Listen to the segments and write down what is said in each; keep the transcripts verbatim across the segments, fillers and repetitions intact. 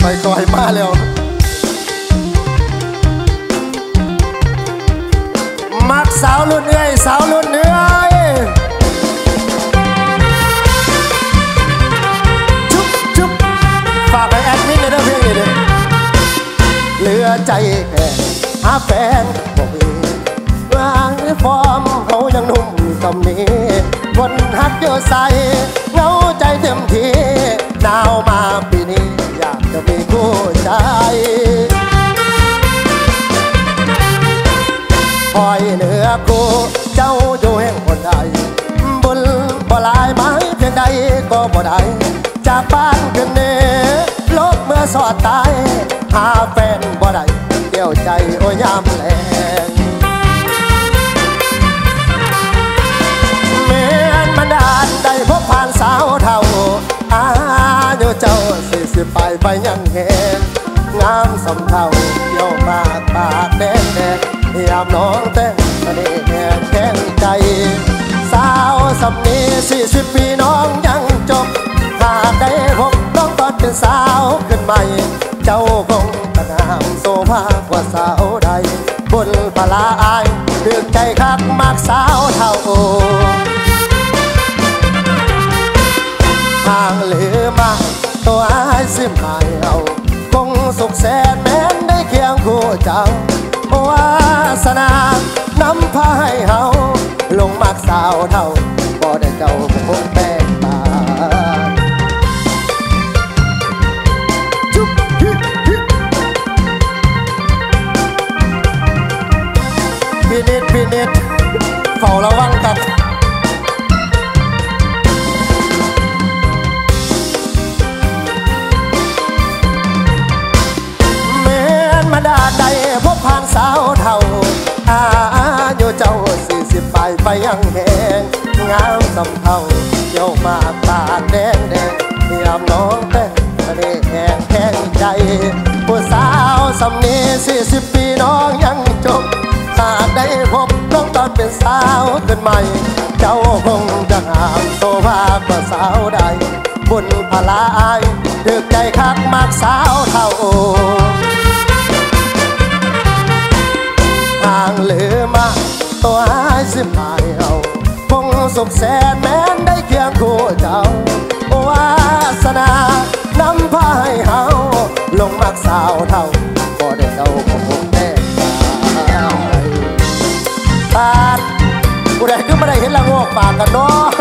ต่อยมาแล้วมักสาวรุ่นเอ้ยสาวรุ่นเอ้ยชุบชุบฝากไปแอดมินในเรื่องเพลงนี้เลยเหลือใจแค่หาแฟนบอกมีวางฟอร์มเขายังนุ่มตำนี้คนหักเยอะใสเงาใจเต็มที่หนาวมาปีนี้อยากจะมีคู่ใจคอยเหนือคู่เจ้าอยู่แห่งคนใดบุญบ่ลายไม้เพียงใดก็บ่ได้จากบ้านขึ้นเนลบเมื่อสอดตายหาแฟนบ่ได้เดี่ยวใจโอ้ยยามแลงเมียนมันดานได้พบผ่านสาวเท่าอายุเจ้าสี่สิบไปไปยังเห็นงามสำเท่าเกี่ยวมากปากแดงแดงยามน้องแต่งประเดี๋ยวแข็งใจสาวสำนีสี่สิบปีน้องยังจบหากได้พบน้องตอนเป็นสาวขึ้นใหม่เจ้าคงตะงามโซภากว่าสาวใดบุญพลาอายดึกใจคักมากสาวเท่าทางเหลือมาตัวอายสิมหายเอาคงสุขแสนแม้นได้เคียงคู่เจ้าวาสนานำพาให้เฮาลงมักสาวเท่าบ่ได้เจ้าคงแป้งตาจุ๊บพี่นิดพี่นิดเฝ้าระวังกันเมนมาดาใดพบผ่านสาวเท่าอายุเจ้าสี่สิบไปไปยังแหงงามสำเท่าเกี่ยวมากปากแดงแดงยามน้องแต่งประเดี๋ยวแข็งแข็งใจผู้สาวสำนีสี่สิบปีน้องยังจบหากได้พบน้องตอนเป็นสาวขึ้นใหม่เจ้าคงจะงามโซภากว่าสาวใดบุญพลาอายดึกใจคักมากสาวเท่าทางเหลือมาตัวอายสิหมายเอาคงสุขแสนแม้นได้เคียงคู่เจ้าวาสนานำพาให้เฮาลงมักสาวเท่าบ่ได้เจ้าคงแน่ปากกูได้ขึ้นมาได้เห็นละงอกปากกันเนาะ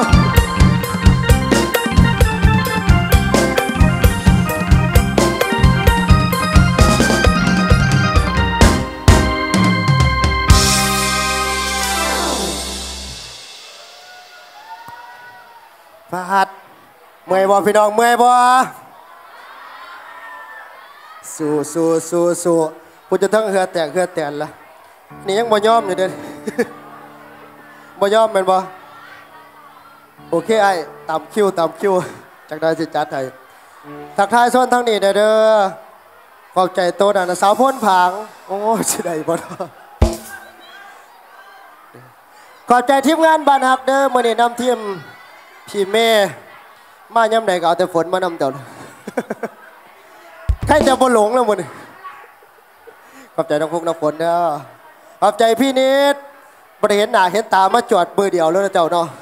ฟาดเมื่อยบ่พี่น้องเมื่อยบ่สู้สู้สู้สู้กูจะทั้งเหือแตกเหือแตนละนี่ยังบ่ยอมอยู่เด้อ บ่ยอมแม่นบ่โอเคไอ้ตามคิวตามคิวจากได้สิจัดให้ทักทายโซนทั้งนี้เด้อเด้อขอบใจโตน่ะนะสาวพ้นผางโอ้สิได้บ่ขอบใจทีมงานบ้านฮักเด้อมื้อนี้นำทีมพี่เมย์มาย่ำใดก็เอาแต่ฝนมานำเจ้าใครจะบ่หลงแล้วมึงขอบใจน้องฟุกน้องฝนเด้อขอบใจพี่นิดบ่ได้เห็นหน้าเห็นตามาจอดมือเดียวแล้วนะเจ้าเนาะ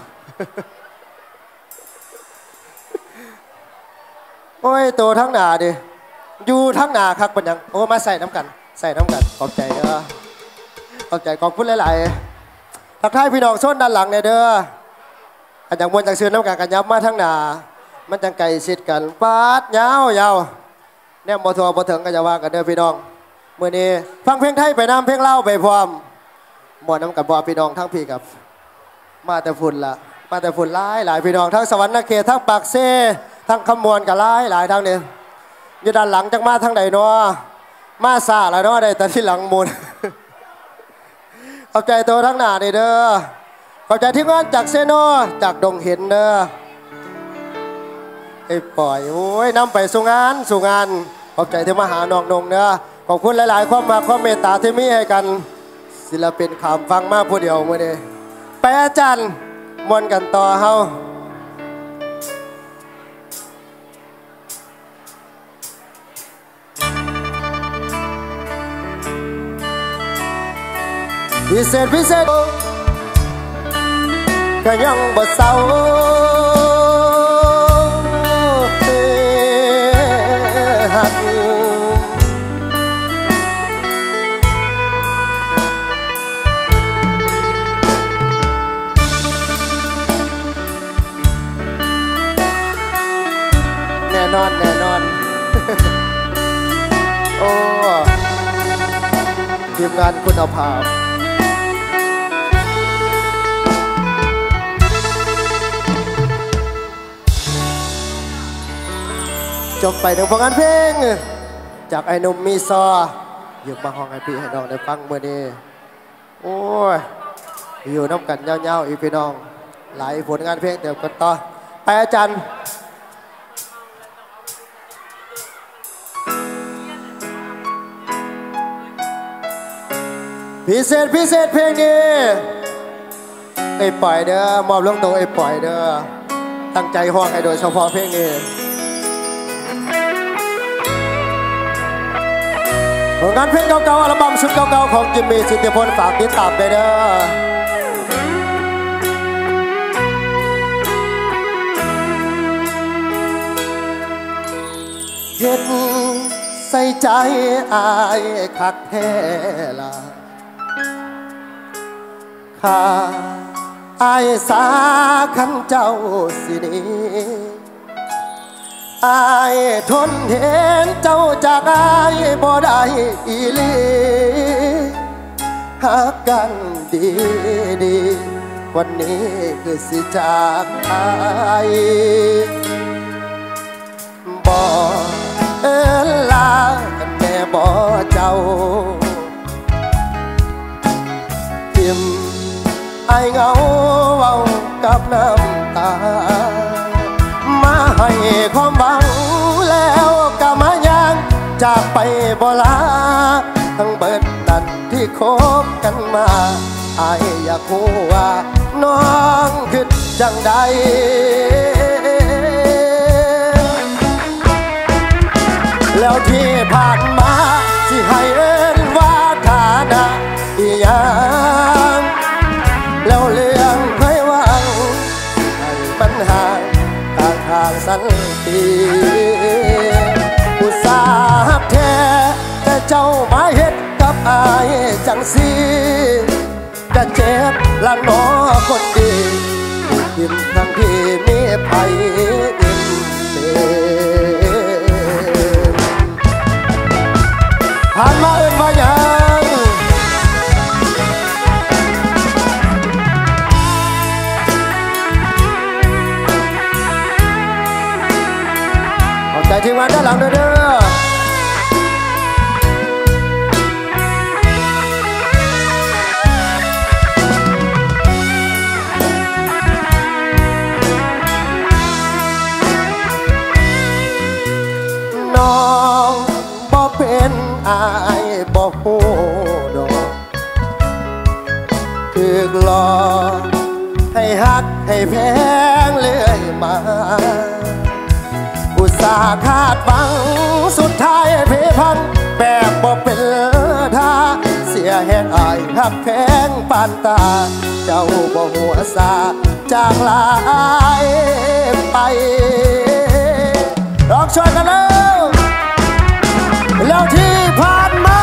โอ้ยโตทั้งหน้าดิอยู่ทั้งหน้าคักเป็นยังโอ้มาใส่น้ำกันใส่น้ำกันขอบใจเด้อขอบใจขอบคุณหลายๆทักทายพี่น้องโซนด้านหลังเนี่ยเด้ออันอย่างมวลจากซื้อน้ำกันกันยับมาทั้งหนามันจังไก่ชิดกันปาดยาวยาวเนี่ยบอทัวบอถึงก็จะว่ากันเด้อพี่น้องเมื่อนี้ฟังเพลงไทยไปน้ำเพลงเล่าไปพร้อมหมดน้ำกับบอพี่น้องทั้งพี่กับมาแต่ฝุ่นละมาแต่ฝุ่นหลายหลายพี่น้องทั้งสวรรค์นเขตทั้งปากเซ่ทั้งขมวนกับหลายหลายทั้งนี้อยู่ด้านหลังจังมาทั้งใดเนาะมาซาแล้วเนาะได้แต่ที่หลังมูลเอาใจตัวทั้งหนานี่เด้อขอบใจที่งานจากเซโนจากดงเห็นเด้อไอ้ปล่อยโอ้ยนำไปสู่งานสู่งานขอบใจที่มาหาน้องนงเด้อขอบคุณหลายๆความมาความเมตตาที่มีให้กันศิลปินขามฟังมากผู้เดียวเมื่อนี้ไปอาจารย์มวนกันต่อเฮาพิเศษพิเศษก็ยังบ่เศร้าหักแน่นอนแน่นอนโอ้ทีมงานคุณภาพจบไปหนึ่งผลงานเพลงจากไอ้หนุ่มมีซออยู่มาห้องไอพี่ให้น้องได้ฟังเมื่อนี้โอ้ยอยู่น้ำกันเงาๆอีพี่น้องหลายผลงานเพลงเดี๋ยวกันต่อไปอาจารย์พิเศษพิเศษเพลงนี้ไอ้ปล่อยเด้อมอบลงตัวไอ้ปล่อยเด้อตั้งใจห้องไอ้โดยเฉพาะเพลงนี้ผลงานเพลงเก่าๆอัลบั้มชุดเก่าๆของจิมมี่สิทธิพลฝากติดตามได้เด้อเฮ็ดใส่ใจอายคักแท้ละข้าอายสาคันเจ้าสินี้อายทนเห็นเจ้าจากอายบ่ได้อีหลีหักกันดีดีวันนี้คือสิจากอายบ่เอิ้นลาแม่บ่เจ้าทิมไอเงาเว้ากับน้ำตามาให้ความหวังแล้วก็มายังจากไปบ่ลาทั้งเบิดนั่นที่คบกันมาอายอยากรู้ว่าน้องคิดจังใดแล้วที่ผ่านมาสิให้เอิ้นว่าฐานะอีหยังแล้วเรื่องเคยหวังให้ปัญหาทางทางสันติอุตสาห์แท้แต่เจ้ามาเฮ็ดกับอายจังสิจะเจ็บละน้อคนดียิ้มทั้งที่มีไผยิ้มเต็มผ่านมาเอิ้นว่าหยังขอบใจทีมงานด้านหลังด้วยเด้อน้องบ่เป็นอายบ่ฮู้ดอกถึกหลอกให้ฮักให้แพงเรื่อยมาอุตส่าห์คาดหวังสุดท้ายเพพังแบบบ่เป็นท่าเสียแห้งอายฮักแพงปานตาเจ้าบ่หัวซาจากลายไปร้องช่วยกันแล้วแล้วที่ผ่านมา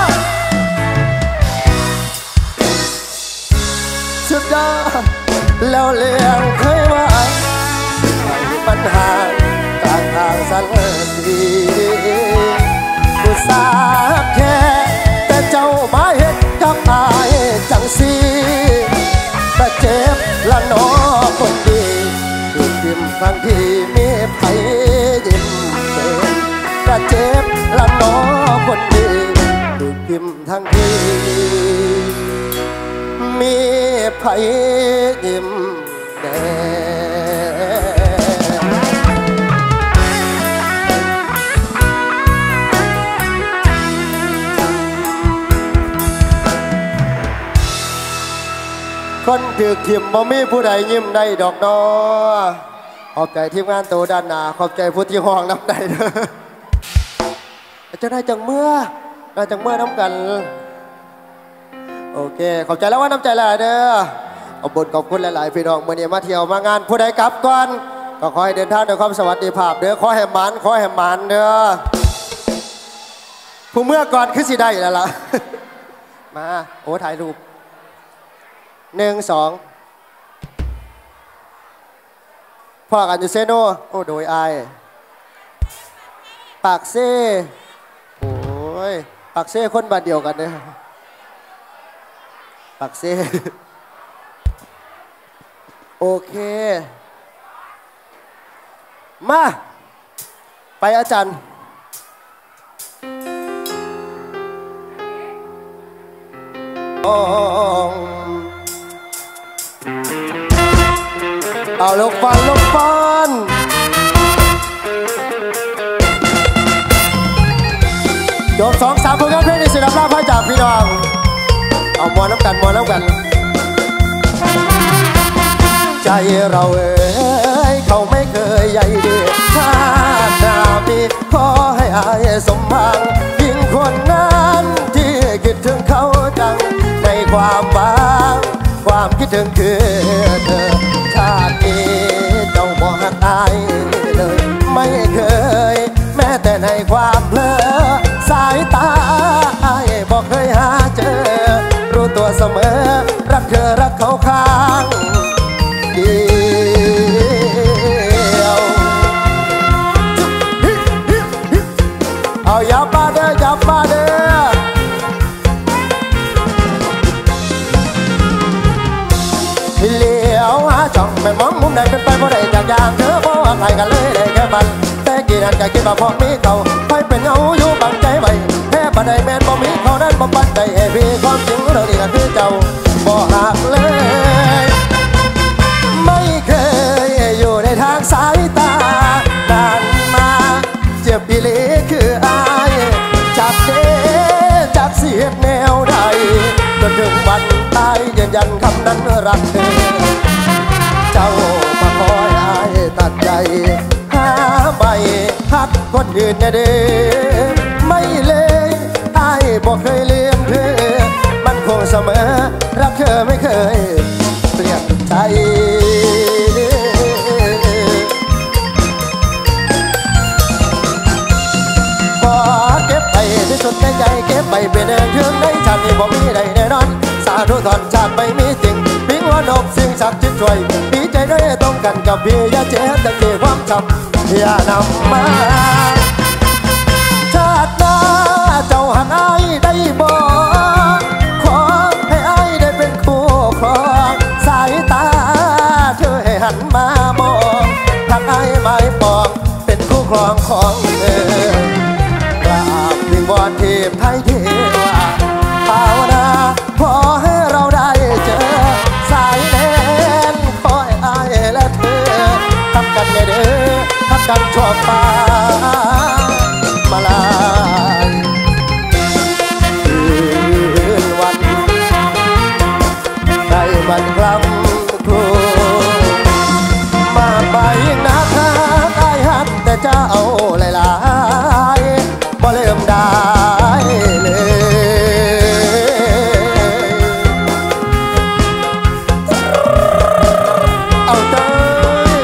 สุดยอดแล้วเรื่องเคยว่าให้ปัญหากลางทางสันติอุตส่าห์แค่แต่เจ้ามาเฮ็ดกับอายจังสิแต่เจ็บละน้อคนดีถูกยิ้มทั้งที่มีไผยิ้มเป็นก็เจ็บละน้อคนดีถูกยิ้มทั้งที่มีไผยิ้มแดคนถือทิมบ่มีผู้ใดยิ้มได้ดอกนอขอบใจทีมงานโตด้านหน้าขอบใจผู้ที่ห้องน้ำได้เด้อจะได้จังเมื่อได้จังเมื่อน้ำกันโอเคขอบใจแล้วว่าน้ำใจหลายเด้อขอบคุณขอบคุณหลายๆพี่น้องเมื่อนี้มาเที่ยวมางานผู้ใดกลับก่อนก็ขอให้เดินทางด้วยความสวัสดิภาพเด้อขอให้หมันขอให้หมันเด้อผู้เมื่อก่อนคือสิได้แล้วล่ะมาโอ้ถ่ายรูปหนึ่งสองพ่อกันอยู่เซโนโอ้โดยไอปากเซ่โอ้ยปากเซ่คนบ้านเดียวกันเนี่ยปากเซ่โอเคมาไปอาจารย์เอาลูกฟันลูกฟันจบสองสามผลงานเพลงในศิลปะพระจากพี่น้องเอามวนน้ำกันมวนน้ำกันใจเราเอ้ยเขาไม่เคยใหญ่ดีชาติหน้ามีขอให้อายสมหวังยิ่งคนนั้นที่คิดถึงเขาจังในความหวังความคิดถึงคือเธอชาตินี้เจ้าบ่หักอายเลยไม่เคยแม้แต่ในความเพลอสายตาอายบอกเคยหาเจอรู้ตัวเสมอรักเธอรักเขาข้างเดียวเอาอย่ามาเด้ออย่ามาเด้อเลี้ยวหาช่องไม่มองมุมใดเป็นไปบ่ได้จากอย่างเธอบ่ว่าใครกันเลยได้แค่มันแต่กี่นั้นก็คิดว่าพอมีเขาให้เป็นเงาอยู่บังใจไว้แค่บ่ได้แม่นบ่มีเขานั้นบ่ปันใจให้พี่ความจริงเรื่องนี้ก็คือเจ้าบ่หักเลยไม่เคยอยู่ในทางสายตานานมาเจ็บอีหลีคืออายจากเด้จากเสียดแนวใดจนถึงวันตายยืนยันคำนั้นรักเธอเจ้ามาคอยอายตัดใจหาไม่ฮักคนอื่นเด้ไม่เลยอายบอกเคยเลี้ยงเธอมันคงเสมอรักเธอไม่เคยเปลี่ยนใจขอเก็บไปที่สุดในใจเก็บไปเป็นเรื่องเรื่องในชาตินี้บ่มีใดแน่นอนสาธุถอนชาติไม่มีจริงพิงหัวนกสิ่งศักดิ์สิทธิ์ช่วยดีใจด้วยตรงกันกับพี่อย่าเจ็บแต่เก็บความจำอย่านำมาชาติหน้าเจ้าหักอายได้บ่ขอให้อายได้เป็นคู่ครองสายตาเธอให้หันมามองหักอายไม่ปองเป็นคู่ครองของเธอกราบวิงวอนเทพไทยเทวาภาวนาขอให้เราได้เจอสายแดนขอให้อายและเธอทำกันเด้อทำกันชั่วฟ้ามาลายคืนวันได้บันคลำครูมาไปนะคะได้ฮักแต่เจ้าหลายๆบ่เริ่มได้เลยเอาเต้ย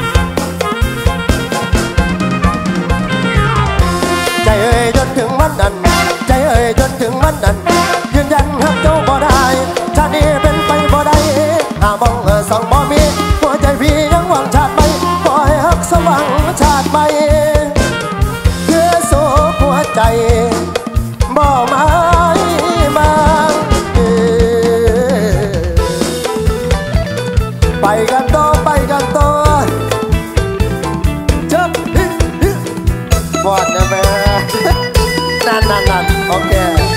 ใจเอ่ยจนถึงวันนั้นใจเอ่ยจนถึงวันนั้นยืนยันฮักเจ้าบ่ได้ชาตินี้เป็นไปบ่ได้หามองสองบ่มีหัวใจพี่ยังหวังชาติไปขอให้ฮักสว่างชาติไปเพื่อโศกหัวใจบ่หมายมาไปกันต่อไปกันต่อเจ็บปวดนะแม่นั่นนั่นนั่นโอเค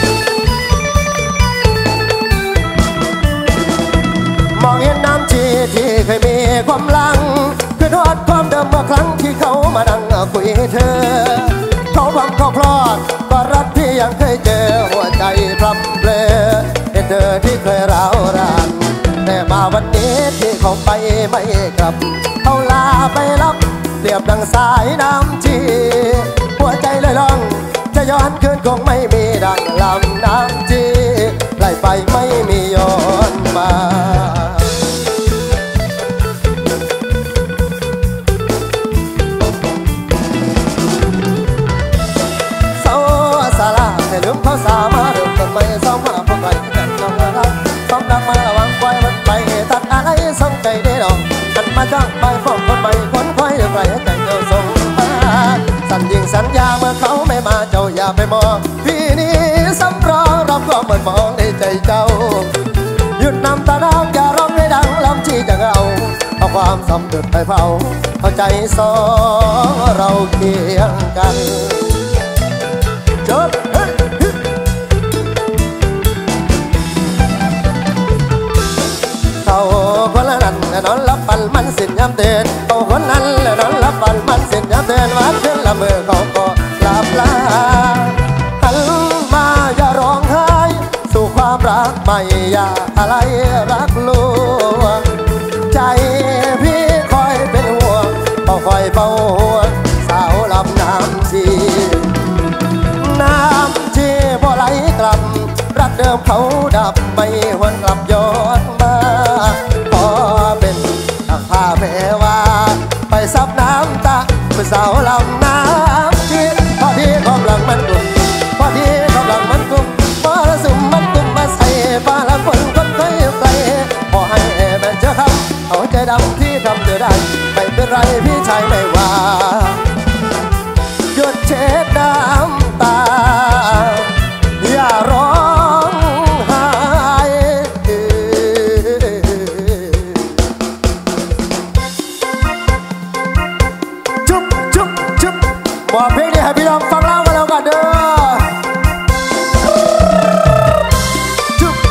มองเห็นน้ำจีที่เคยมีความหลังคือทอดความเดิมเมื่อครั้งที่เขามานั่งคุยเธอเขาพังเขาพลอดก็รักพี่ยังเคยเจอหัวใจพลับเปลเห็นเธอที่เคยร้าวรานแต่มาวันนี้ที่เขาไปไม่กลับเขาลาไปรับเปรียบดังสายน้ำจีหัวใจเลยลองจะย้อนคืนคงไม่มีดังลำน้ำจีไหลได้ไปไม่มีย้อนมาเศร้าสาระให้ลืมเขาสามาเริ่มต้นใหม่เศร้ามาพวกใครกันน้องรักต้องดังมาระวังไฟมันไปตัดอะไรส่งใจได้ดอกกันมาจ้างไปฟ้องคนใหม่คนคอยเดี๋ยวใครให้ใจเจ้าส่งมาสัญญิงสัญญาเมื่อเขาไม่มาเจ้าอย่าไปมองพี่นี้สำรองรับก็เหมือนมองในใจเจ้าหยุดนำตาดาวอย่าร้องให้ดังลำชี้จะเอาเอาความสำเร็จไปเผาเข้าใจสองเราเคียงกันจบเขาคนละนั้นนอนรับปันมันสิ้นยามเดินเขาคนนั้นนอนรับปันมันสิ้นยามเดินวัดขึ้นละเมื่อเขาก็หลับลาหันมาอย่าร้องไห้สู่ความรักใหม่อย่าอะไรรักลวงใจพี่คอยเป็นห่วงเฝ้าคอยเฝ้าห่วงสาวลำน้ำชีน้ำชีบ่ไหลกลับรักเดิมเขาดับไม่หวนกลับย้อนมาขอเป็นผ้าแม่ว่าไปซับน้ำตาเมื่อสาวลำน้ำชีพอที่กำลังมันกลุ่มพอที่กำลังมันกลุ่มมรสุมมันกลุ่มมาใส่ฟ้าละฝนคนไกลไกลพอให้แม่เจอครับเอาใจดำที่ทำเธอได้ไม่เป็นไรพี่ชายไม่ว่าหยุดเช็ดน้ำตาอย่าร้องไห้จุ๊บจุ๊บจุ๊บบอกเพลงนี้ให้พี่น้องฟังเล่ากันแล้วกันเด้อจุ๊บ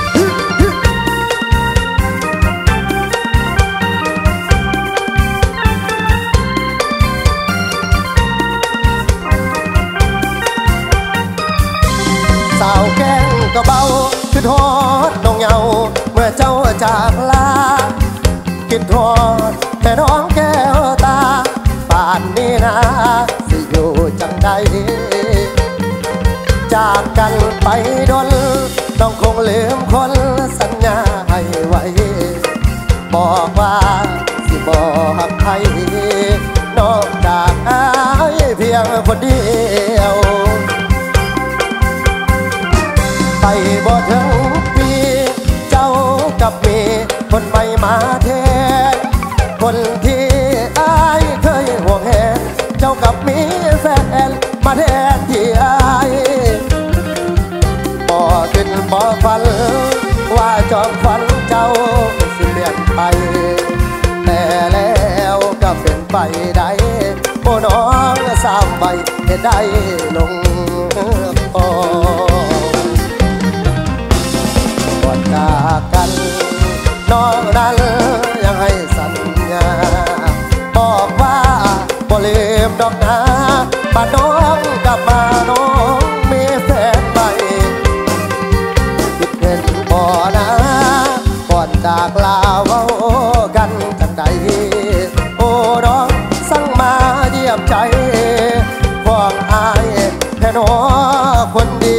สาวแก้งก็เบาคือทอดน้องเยาเมื่อเจ้าจากลาคิดทอดแต่น้องแก้วตาป่านนี้นะสิอยู่จังใดจากกันไปดนต้องคงลืมคนสัญญาให้ไว้บอกว่าสิบอกใครนอกจากอายเพียงคนเดียวไปบ่ถึงปีเจ้ากับมีคนใหม่มาแทนคนที่อายเคยห่วงแหนเจ้ากับมีแฟนมาแทนที่อายบ่คิดบ่ฝันว่าจอมฝันเจ้าสิเปลี่ยนไปแต่แล้วก็เป็นไปได้โอ้น้องสามใบเหตุใดลงคอก่อนจากกันน้องนั้นยังให้สัญญาบอกว่าบ่ลืมดอกนะป่าน้องกลับมาน้องมีแฟนใหม่คิดเห็นบ่นะก่อนจากลาเว้ากันจังใดโอ้น้องสั่งมาเยี่ยมใจพวกอายแค่น้อคนดี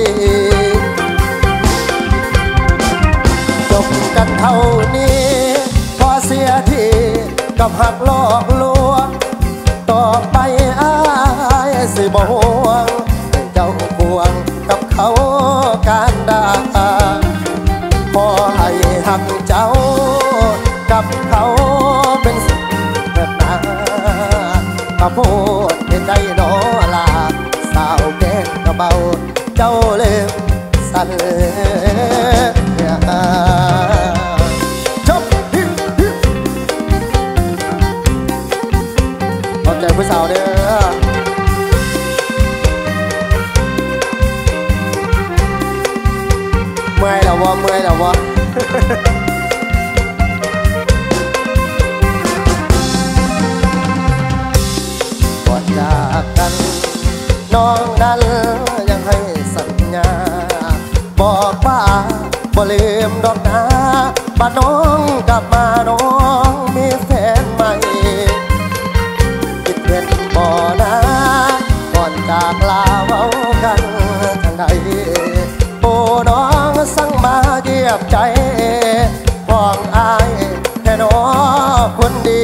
จบกันเท่านี้พอเสียทีกับหักหลอกลวงต่อไปอายสิบ่ห่วงให้เจ้าห่วงกับเขาการดาขอให้หักเจ้ากับเขาเป็นสิ่งเกิดนาข้าพูดเห็นใจหนอลาสาวแก้งกระเบาเจ้าเล่มสั่นจบขอบใจผู้สาวเด้อเมื่อยแล้ววะเมื่อยแล้ววะก่อนจากกันน้องนั้นยังให้สัญญาบอกว่าบ่ลืมดอกนะบ้านน้องกลับมาน้องมีแฟนใหม่คิดเป็นบ่นะก่อนจากลาเว้ากันทางใดโอ้น้องสั่งมาเบใจฟ้องอายแค่น้อคนดี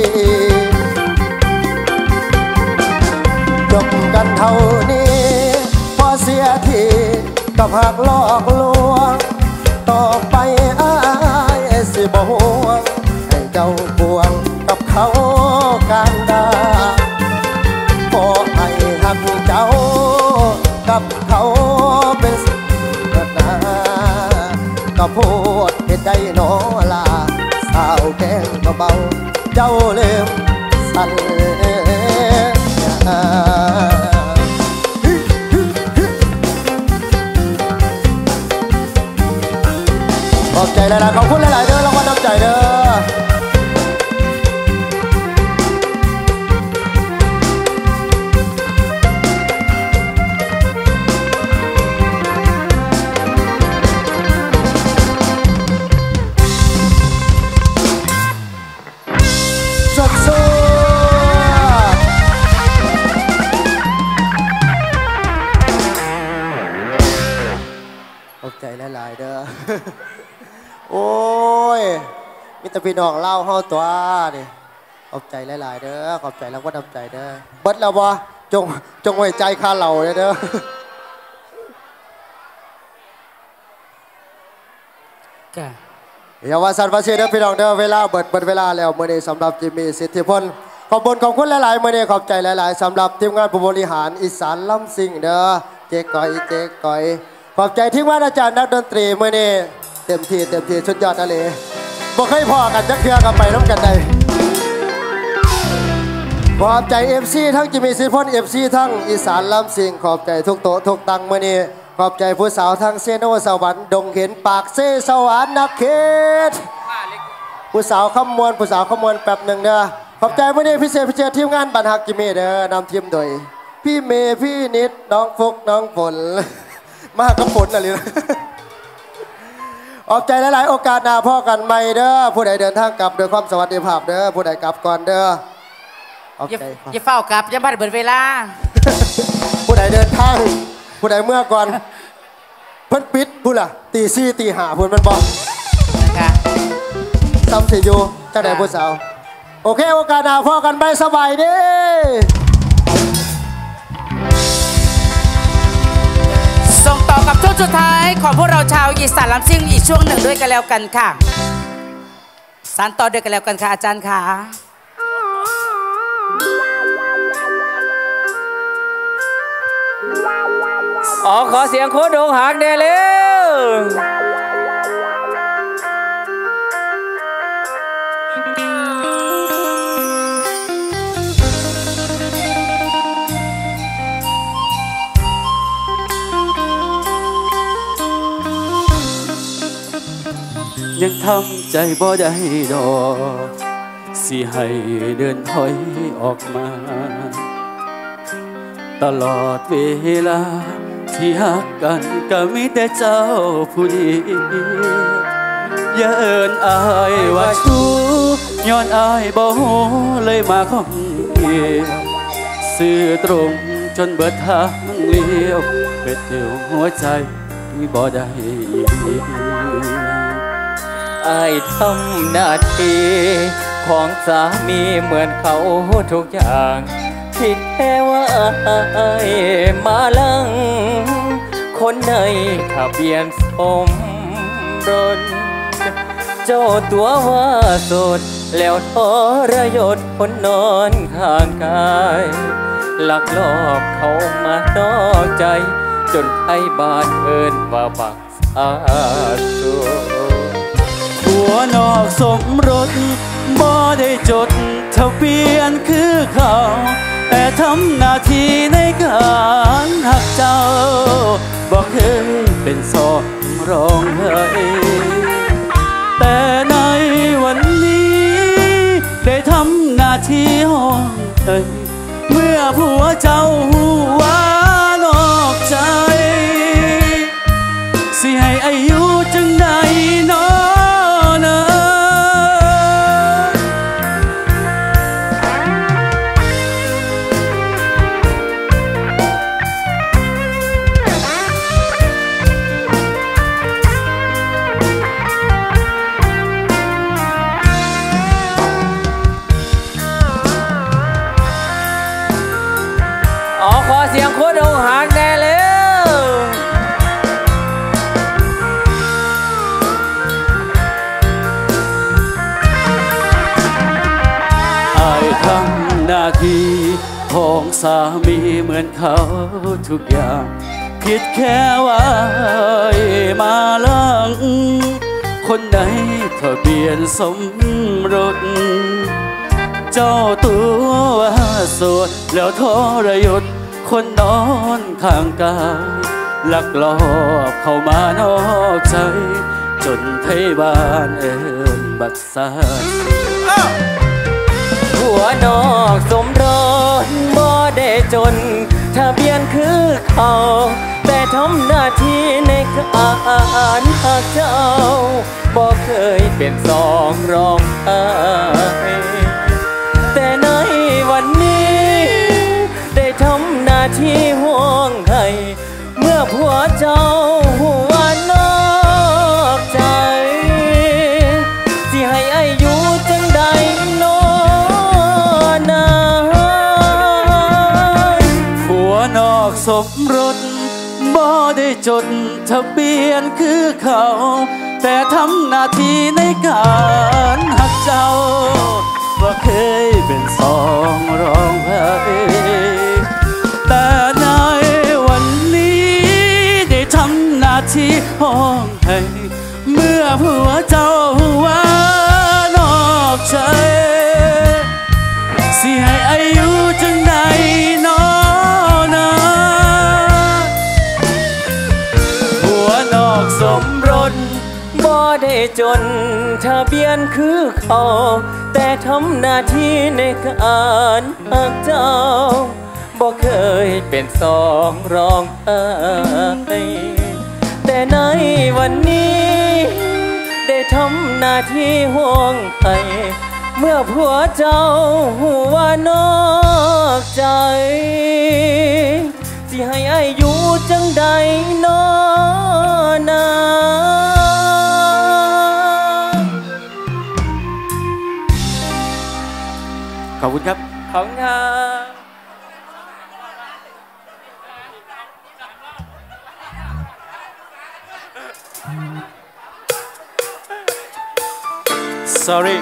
จบกันเท่านี้พอเสียทีกับหักหลอกลวงต่อไปอายสิบ่ห่วงให้เจ้าพวงกับเขาการดาขอให้หักเจ้ากับเขาเป็นสิ่งนาก็พูดเหตุใจโนลาสาวแก้งเบาเจ้าเลื่อมสั่นขอบใจหลายๆขอบคุณหลายๆเด้อรางวัลน้ำใจเด้อขอบใจหลายๆเด้อโอ้ยมิตรพี่น้องเล่าเฮาตัวนี่ขอบใจหลายๆเด้อขอบใจแล้วก็ทำใจเด้อเบิดแล้วบ่จงจงไว้ใจข้าเหล่าเด้อค่ะอย่าว่าสันวาสีเด้อพี่น้องเด้อเวลาเบิดเบิดเวลาแล้วมื้อนี้สำหรับจิมมี่สิทธิพลขอบคุณขอบคุณหลายๆมื้อนี้ขอบใจหลายๆสำหรับทีมงานผู้บริหารอีสานลำซิ่งเด้อเจ๊ก้อยเจ๊ก้อยขอบใจที่ว่าอาจารย์นักดนตรีเมื่อนี้เต็มที่เต็มที่สุดยอดอะไรบอกให้พอกันจักเทือกันไปน้ำกันได้ขอบใจเอฟซีทั้งจิมีสิพลเอฟซีทั้งอีสานลำสิงขอบใจทุกโต๊ะทุกตังเมื่อนี้ขอบใจผู้สาวทั้งเซโนสวรรค์ดงเห็นปากเซสวรรค์นักเขตผู้สาวขมวลผู้สาวขมวลแป๊บหนึ่งเด้อขอบใจเมื่อนี้พิเศษพิเศษทีมงานบันฮักจิมีเด้อนำทีมโดยพี่เมย์พี่นิดน้องฟุกน้องฝนมากกระฝนอะไรนะขอบใจหลายๆโอกาสหน้าพ่อกันใหม่เด้อผู้ใดเดินทางกลับโดยความสวัสดิภาพเด้อผู้ใดกลับก่อนเด้อขอบใจอย่าเฝ้ากลับอย่าบัดเบิดเวลาผู้ใดเดินทางผู้ใดเมื่อก่อนเพิ่นปิดผู้ล่ะตีซี่ตีหาผู้มันบอกค่ะซ้ำสิอยู่เจ้าใดผู้สาวโอเคโอกาสหน้าพ่อกันไปสบายเด้ส่งต่อกับช่วงสุดท้ายของพวกเราชาวอีสานลำซิ่งอีกช่วงหนึ่งด้วยกันแล้วกันค่ะสานต่อด้วยกันแล้วกันค่ะอาจารย์ค่ะอ๋อขอเสียงโค้ดโดงหักเดเร็วยังทำใจบ่ได้ดอกสิให้เดินถอยออกมาตลอดเวลาที่หักกันก็มีแต่เจ้าผู้เดียวอย่าเอิ้นอายว่าชู้ย้อนอายบ่ฮู้เลยมาของเกี่ยวสื่อตรงจนเบิดทางเลี้ยวเป็ดเดียวหัวใจบ่ได้อายทำหน้าที่ของสามีเหมือนเขาทุกอย่างผิดแค่ว่าอายมาลังคนในทะเบียนสมรสเจ้าตัวว่าโสดแล้วทรยศคนนอนข้างกายลักลอบเขามานอกใจจนไอ้บาดเอินว่าบักอาสูตัวนอกสมรสบ่ได้จดทะเบียนคือเขาแต่ทำหน้าที่ในการหักเจ้าบอกเคยเป็นสองรองเฮ้ยแต่ในวันนี้ได้ทำหน้าที่ห้องเฮ้ยเมื่อผัวเจ้าหัวนอกใจสิให้อายุจังใดน้อนะสามีเหมือนเขาทุกอย่างผิดแค่ว่ามาลังคนไหนทะเบียนสมรสเจ้าตัวว่าโสดแล้วทรยศคนนอนข้างกายลักลอบเข้ามานอกใจจนไทยบ้านเอิ้นบักซาหัวนอกสมรสบ่ได้จนทะเบียนคือเขาแต่ทำหน้าที่ในการหากเจ้าบ่เคยเป็นสองรองใครแต่ในวันนี้ได้ทำหน้าที่ห่วงให้เมื่อผัวเจ้าหัวนอกใจที่ให้อายุจังใดนอนานผัวนอกสมรสบ่ได้จดทะเบียนคือเขาแต่ทำหน้าที่ในการหักเจ้าว่าเคยเป็นสองรองใครแต่ในวันนี้ได้ทำหน้าที่ห้องให้เมื่อผัวเจ้าว่านอกใจสิให้อายุจังใดนอนะผัวนอกสมรสบ่ได้จนทะเบียนคือเขาแต่ทำหน้าที่ในการหากเจ้าบ่เคยเป็นสองรองใครแต่ในวันนี้ได้ทำหน้าที่ห่วงให้เมื่อผัวเจ้าหัวนอกใจสิให้อายุจังใดนอนาขอบคุณครับขอบคุณครับ sorry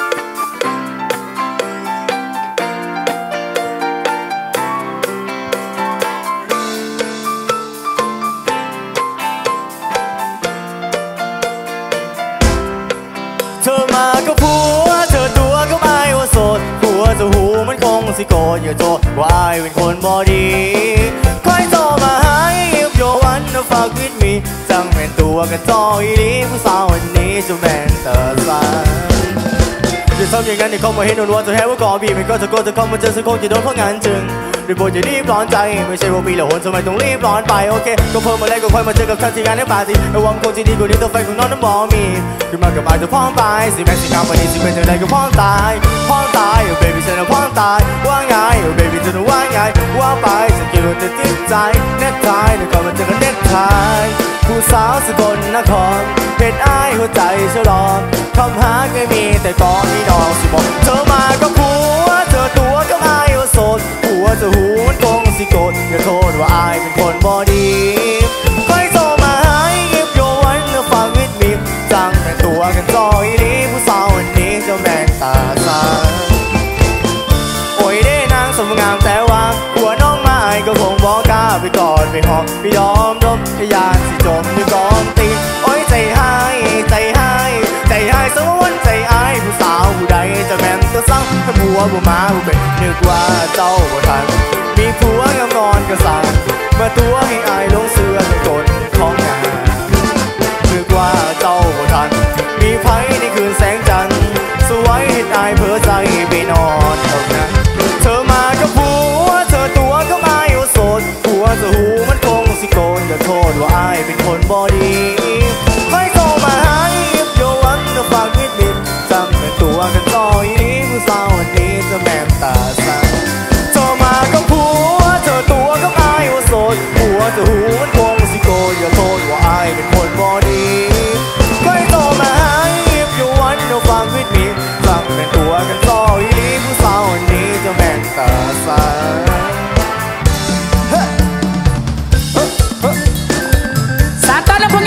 เธอมาก็ผัวเธอตัวก็ไม่ว่าโสดผัวจะหูมันคงสิโกรธอย่าโทษว่าอายเป็นคนบ่ดีค่อยโทรมาหายิบโยวันนะฝากวิดมีจังเป็นตัวกันต่ออีลีผู้สาววันนี้จะแม่นเตอร์ซันจะทำอย่างนั้นที่เขามาเห็นวันจะแฮว่าก่อบีมันก็จะโกรธจะเข้ามาเจอสักคนที่โดนเพราะงานจึงด้วยโปรดอย่ารีบร้อนใจไม่ใช่ว่าปีละหนทำไมต้องรีบร้อนไปโอเคก็เพิ่มมาแล้วก็ค่อยมาเจอกับฉันที่งานในปาร์ตี้ระวังคงที่ดีกว่านี้ตัวแฟนของน้องน้ำบอมีขึ้นมากับอายจะพร้อมไปสิแม่สิกรรมวันนี้สิเป็นจังใดก็พร้อมตายพร้อมตายโอ้เบบี้ฉันน่ะพร้อมตายว่าไงโอ้เบบี้ฉันน่ะว่าไงว่าไปฉันคิดว่าจะติดใจเน็ตไทยเดี๋ยวก่อนมาเจอกันเน็ตไทยผู้สาวสกลนครเป็นอ้ายหัวใจฉลองคำหาเคยมีแต่ก่อนนี่ดอกสิบอกเธอมาก็ผัวเธอตัวก็อ้ายว่าโสดผัวจะหูมันคงสิโกรธอย่าโทษว่าอายเป็นคนบ่ดีค่อยโทรมาหายิบโยวันเนื้อฟังวิดมีจังแต่ตัวกันจอยลีผู้สาววันนี้เจ้าแม่งตาสางโอ้ยได้นางสมงามแต่ว่าหัวน้องมาอายก็คงบอกกล้าไปกอดไปหอมไปยอมดมพยานสิจมด้วยกองตีโอ้ยใจหายใจหายใจหายสวนใจอายผู้สาวผู้ใดจะแม่นตัวสั่งถ้าผัวบ่มาผู้เป็นนึกว่าเจ้าบ่ทันมีผัวงามนอนก็สั่งมาตัวให้อายลงเสื้อในกฎของงานนึกว่าเจ้าบ่ทันมีไผในคืนแสงจันทร์สวยให้อายเพ้อใจไปนอนเท่านั้นเธอมาก็ผัวเธอตัวก็ไม่ว่าโสดผัวจะหูมันคงสิโกนอย่าโทษว่าอายเป็นคนบ่ดีไม่โทรมาหายิบโยวันก็ฝากวิดมิดจำเป็นตัวกันต่ออีนี้ผู้สาววันนี้จะแม่มตาสั่นโทรมาก็ผัวเธอตัวก็ไม่ว่าโสดผัวจะหูมันคงสิโกนอย่าโทษว่าอายเป็นคนบ่ดีไม่โทรมาหายิบโยวันก็ฝากวิดมิดจำเป็นตัวกันต่ออีนี้ผู้สาววันนี้จะแม่มตาสั่นสารต้อนรับ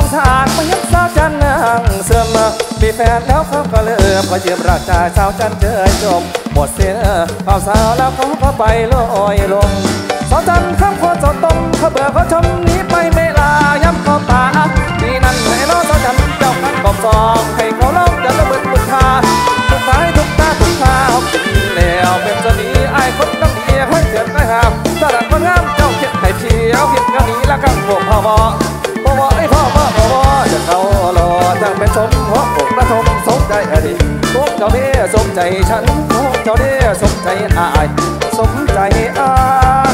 สารมายับสาวจันนางเสื่อมมีแฟนแล้วเขาก็เลิกพอยืมรักจากสาวจันเจอจมหมดเสียข่าวสาวแล้วเขาก็ไปลอยลงสาวจันข้ามโคตรสดต้มเขาเบื่อเขาชมหนีไปไม่ลาย้ำเขาตาปีนั้นให้น้องสาวจันเจ้ากันกอบซองให้เขาเล่าจะระเบิดบุญทาทุกท้ายทุกตาทุกทาเขากินแล้วเป็นจะหนีไอ้คนต้องหนีให้เสียงไม่ห้ามสลัดคนงามเจ้าเขียนให้เชียวเขียนกันหนีแล้วกันพวกพ่อพ่อพ่อพ่อไอ้พ่อพ่อพ่อพ่อจะเขาหล่อจังเป็นสมหัวอกระทมสมใจอดีตพวกเจ้าเด้สมใจฉันพวกเจ้าเด้สมใจอายสมใจอาย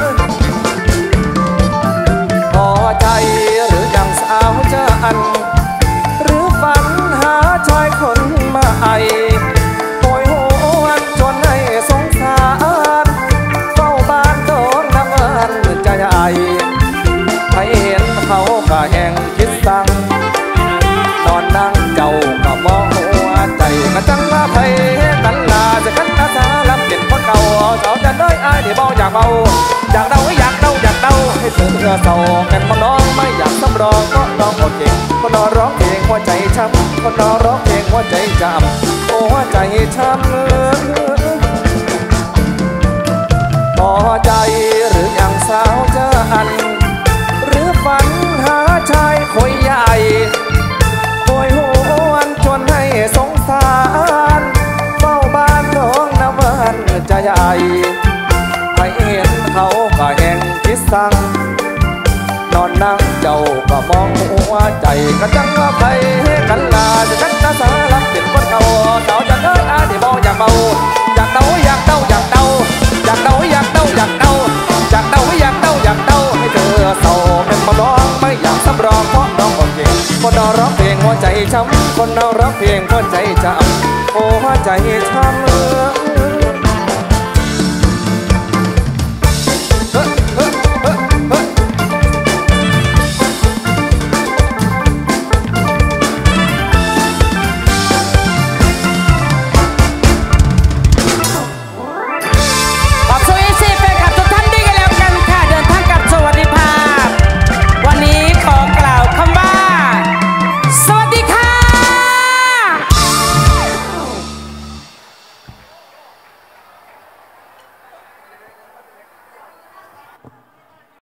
พอใจหรือยังสาวจะอันหรือฝันหาชายคนมาไอโอยโหวนจนให้สงสารเฝ้าบ้านโดนน้ำมันใจใหญ่ให้เห็นเขาก็แห่งคิดสั่งนอนนั่งเจ้าก็มองหัวใจก็จังมาไพกันลาจะกันอาสาลำเก็บคนเก่าสาวจะได้อายที่เบาอยากเบาอยากเดาอยากเดาอยากเดาให้เสือเศร้าแม่นมาน้องไม่อยากสำรองก็น้องหมดเก่งคนนอร้องเพลงหัวใจช้ำคนนอร้องเพลงหัวใจจำโอ้หัวใจช้ำพอใจหรือยังสาวจะอันหรือฝันหาชายคอยใหญ่คอยหวนชวนให้สงสารเฝ้าบ้านน้องน้ำมันจะใหญ่ให้เห็นเขาก็แห่งคิดสั่งนอนนั่งเจ้าก็มองหัวใจก็จังว่าไปกันลาจะกันตาสาลับเป็นคนเก่าสาวจะเดินอาที่บอกอยากเบาอยากเดาอยากเดาอยากเดาอยากเดาอยากเดาอยากเดาอยากเดาอยากเดาอยากเดาให้เธอเศร้าเป็นมาร้องไม่อยากสำรองเพราะน้องคนเก่งคนนอร้องเพลงหัวใจช้ำคนนอร้องเพลงหัวใจจำโอ้หัวใจช้ำ